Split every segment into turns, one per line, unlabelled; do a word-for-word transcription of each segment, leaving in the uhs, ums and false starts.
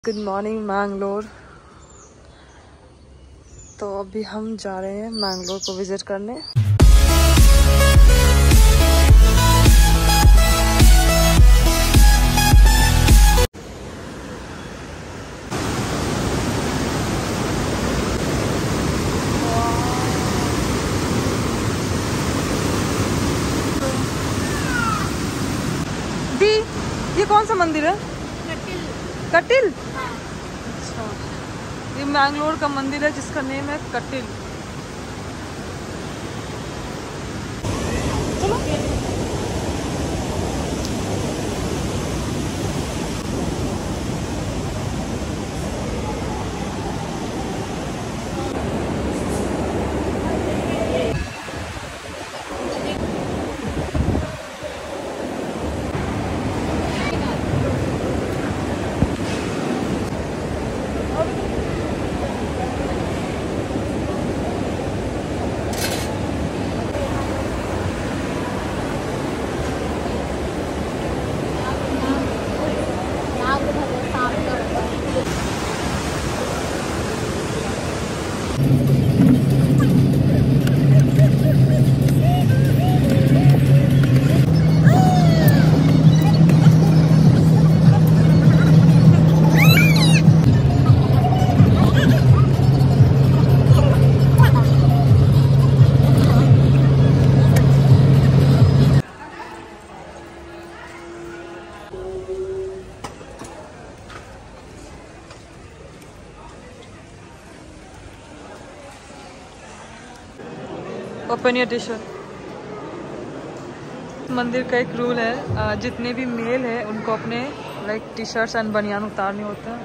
Good morning Mangalore. तो अभी हम जा रहे हैं मैंगलोर को विजिट करने। दी, ये कौन सा मंदिर है? कटिल। कटिल? अच्छा, ये मैंगलोर का मंदिर है जिसका नेम है कटिल। चलो। Open your T shirt. मंदिर का एक रूल है, जितने भी मेल है उनको अपने लाइक टी शर्ट्स एंड बनियान उतारने होते हैं।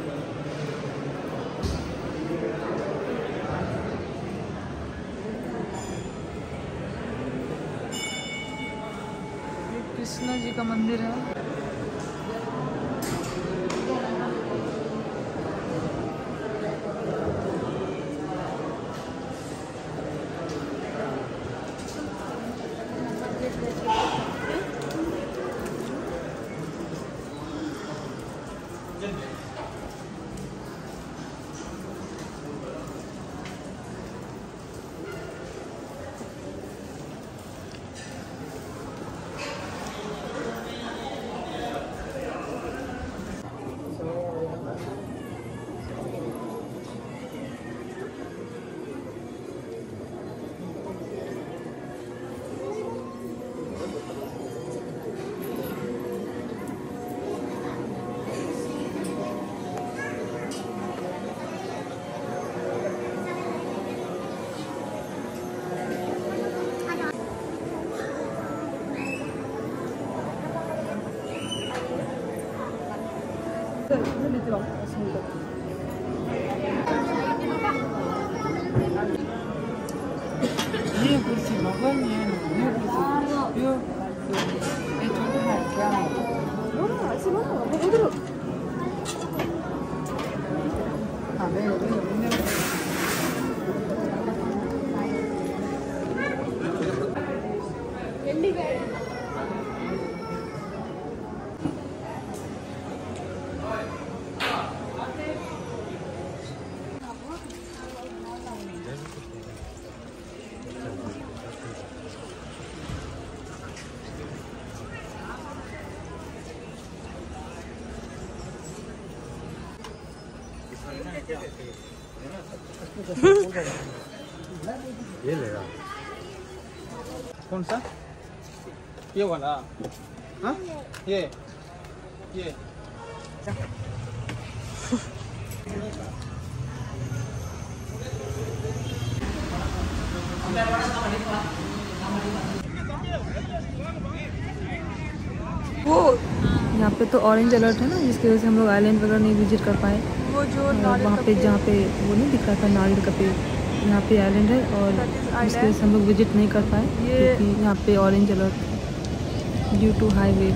कृष्णा जी का मंदिर है।
ये कुर्सी मगन ये ये कुर्सी यो ये छोटा है क्या नो नो ऐसे मत उधर हां मैं उधर एंडी गए।
ये लेगा कौन सा? ये वाला? हाँ ये ये
वो यहाँ पे तो ऑरेंज अलर्ट है ना, जिसकी वजह से हम लोग आइलैंड वगैरह नहीं विजिट कर पाए। वो जो वहाँ पे जहाँ पे वो नहीं दिख रहा था नारियल का पेड़, यहाँ पे आइलैंड है और इसकी वजह से हम लोग विजिट नहीं कर पाए क्योंकि यहाँ पे orange alert due to highway.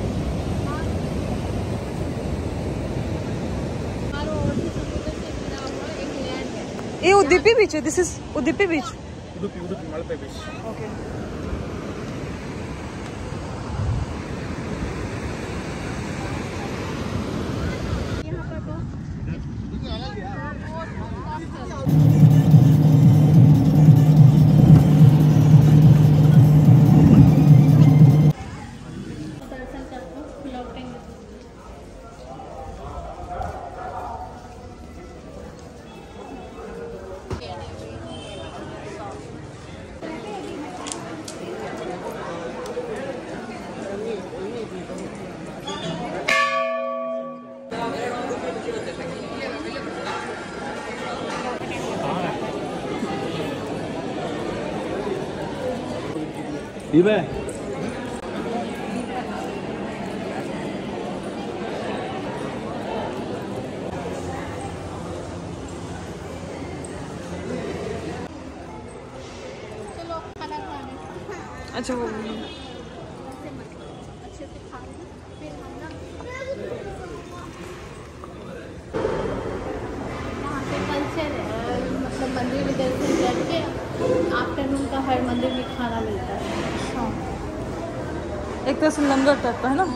ये उदुपी बीच है। This is Udupi beach. Udupi Udupi Malpe beach. Okay. यहाँ पर तो
이배.
अच्छा वो
मतलब मंदिर में दर्शन करके आफ्टरनून का हर मंदिर में खाना मिलता है।
एक तरह से लंगर टाइप का है ना।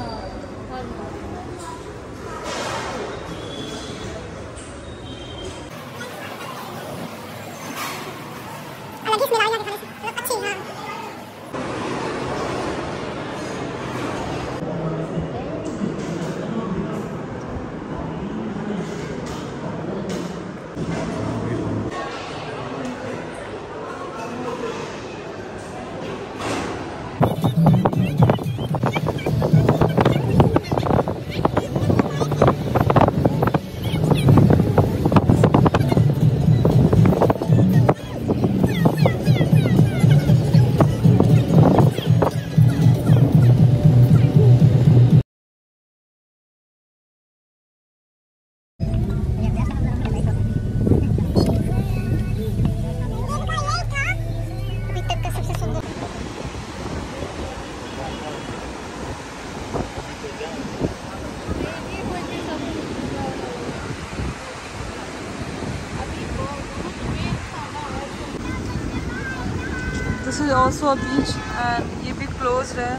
This is also a beach and ये भी closed है।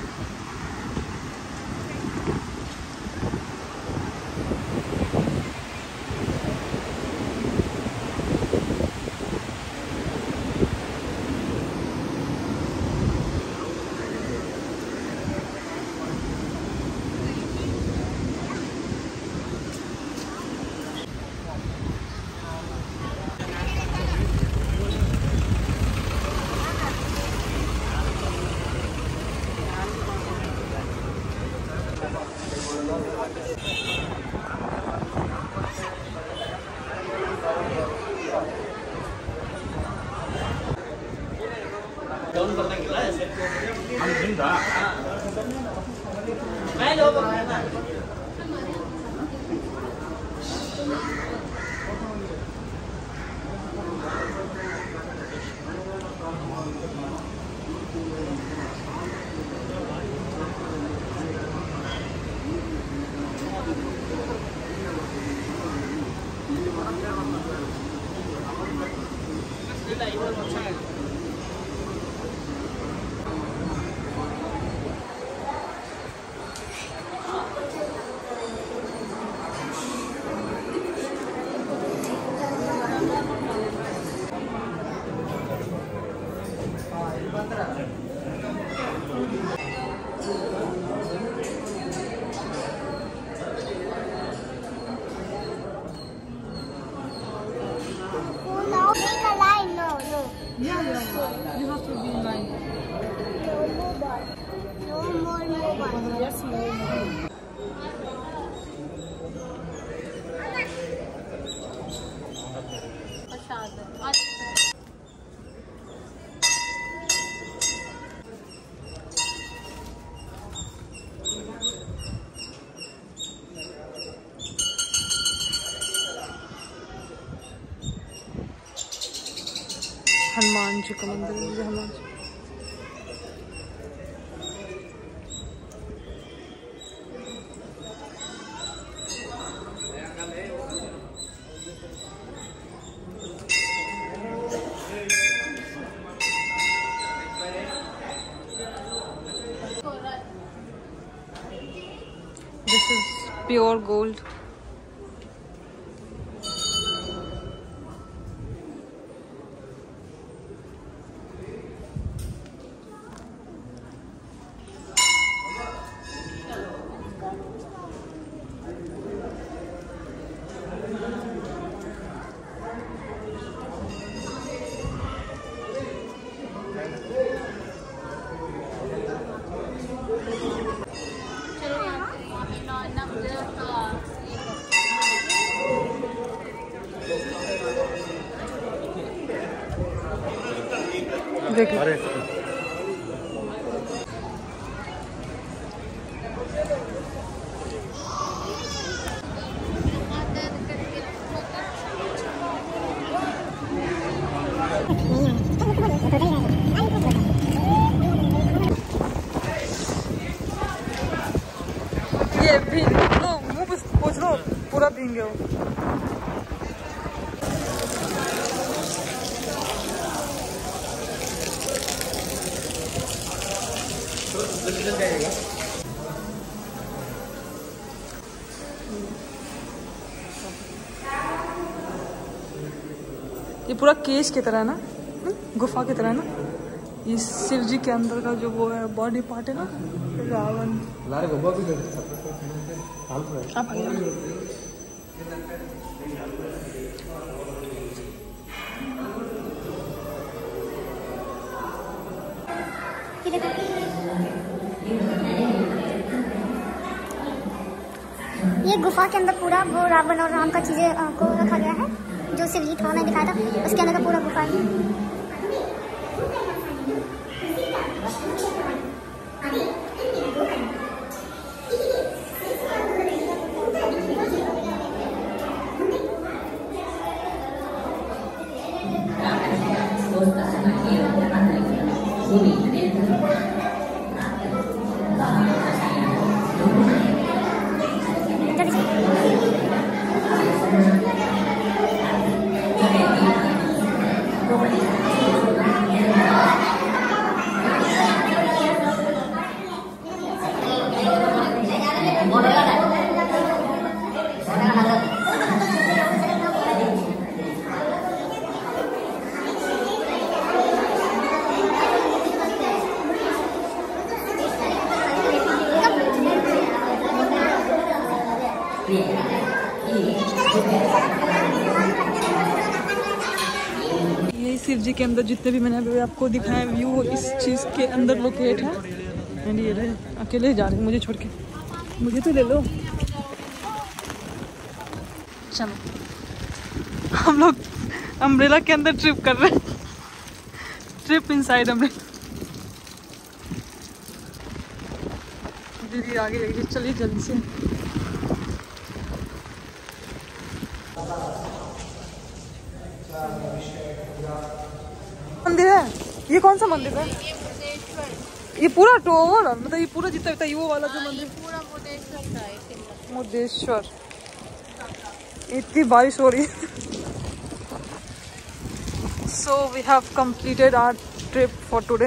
Yeah, yeah, yeah. You have to be in line.
No mobile. No more mobile.
Yes, more. Hanuman ji का मंदिर है। Hanuman ji This is pure gold. देखिए पियेंगे वो। ये पूरा केज की तरह है ना, गुफा की तरह है ना। ये शिव जी के अंदर का जो वो है बॉडी पार्ट है ना, रावण। आप
ये गुफा के अंदर पूरा वो रावण और राम का चीजें को रखा गया है, जो शिव जी था, मैं दिखाया था, उसके अंदर का पूरा गुफा है।
ये शिव जी के अंदर जितने भी मैंने अभी आपको दिखाया व्यू इस चीज़ के अंदर लोकेट है। एंड ये रहे अकेले जा रहे हैं मुझे छोड़ के, मुझे तो ले लो। चलो हम लोग अम्ब्रेला के अंदर ट्रिप कर रहे हैं, ट्रिप इनसाइड अम्ब्रेला। दीदी आगे जाइए, चलिए जल्दी से। मंदिर है ये, कौन सा मंदिर है? ये पूरा टोवर मतलब ये पूरा जितना था, ये वो वाला जो मंदिर
पूरा मुदेश्वर था।
मुदेश्वर। इतनी बारिश हो रही है। So we have completed our trip for today.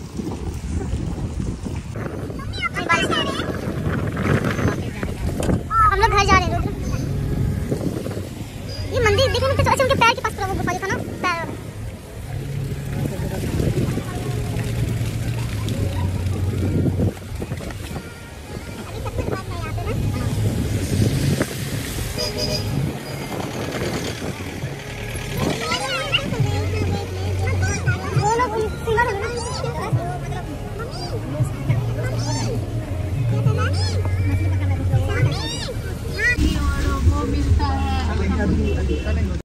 हम लोग घर जा रहे हैं। ये मंदिर देखने में तो अच्छा, उनके पैर के पास पूरा वो गुफा था ना, पैर